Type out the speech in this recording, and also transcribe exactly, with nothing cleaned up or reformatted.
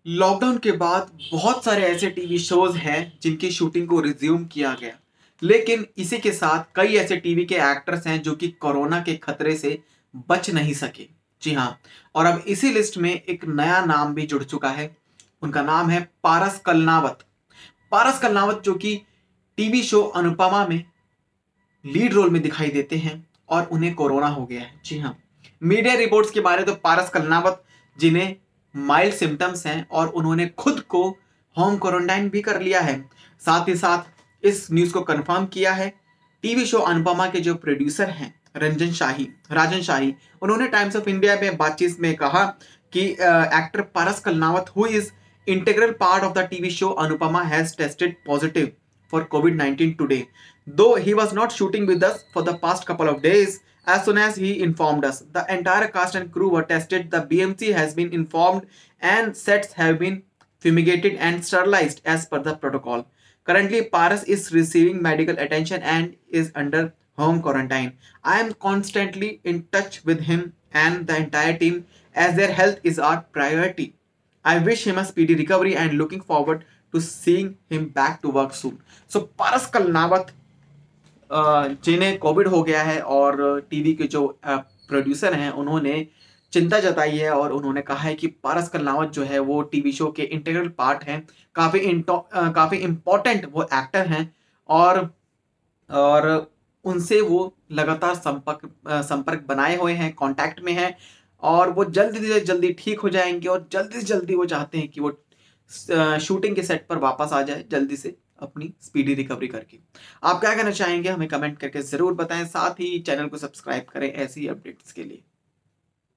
Lockdown के बाद बहुत सारे ऐसे टीवी शोज हैं जिनकी शूटिंग को रिज्यूम किया गया। लेकिन इसी के साथ कई ऐसे टीवी के एक्टर्स हैं जो कि कोरोना के खतरे से बच नहीं सके। जी हाँ। और अब इसी लिस्ट में एक नया नाम भी जुड़ चुका है। उनका नाम है पारस कलनावत। पारस कलनावत जो कि टीवी शो अनुपमा में लीड रोल में दिखाई देते हैं और उन्हें कोरोना हो गया है। जी हाँ। मीडिया रिपोर्ट्स के बारे तो पारस कलनावत जिन्हें माइल्ड सिम्टम्स हैं और उन्होंने खुद को होम क्वारंटाइन भी कर लिया है। साथ ही साथ इस न्यूज को कंफर्म किया है टीवी शो अनुपमा के जो प्रोड्यूसर हैं रंजन शाही राजन शाही। उन्होंने टाइम्स ऑफ इंडिया में बातचीत में कहा कि actor Paras Kalnawat who is integral part of the TV show Anupamaa has tested positive for COVID nineteen today. Though he was not shooting with us for the past couple of days, as soon as he informed us, the entire cast and crew were tested. The B M C has been informed and sets have been fumigated and sterilized as per the protocol. Currently, Paras is receiving medical attention and is under home quarantine. I am constantly in touch with him and the entire team as their health is our priority. I wish him a speedy recovery and looking forward to seeing him back to work soon. So Paras Kalnawat जिन्हें COVID हो गया है और TV के जो producer हैं उन्होंने चिंता जताई है और उन्होंने कहा है कि पारस कलनावत जो है वो टीवी शो के इंटीग्रल पार्ट हैं। काफ़ी काफ़ी इम्पोर्टेंट वो एक्टर हैं और और उनसे वो लगातार संपर्क संपर्क बनाए हुए हैं, कांटेक्ट में हैं और वो जल्दी से जल्दी ठीक हो जाएंगे और जल्दी से जल्दी वो चाहते हैं कि वो शूटिंग के सेट पर वापस आ जाए जल्दी से अपनी स्पीडी रिकवरी करके। आप क्या कहना चाहेंगे हमें कमेंट करके जरूर बताएं। साथ ही चैनल को सब्सक्राइब करें ऐसी अपडेट्स के लिए।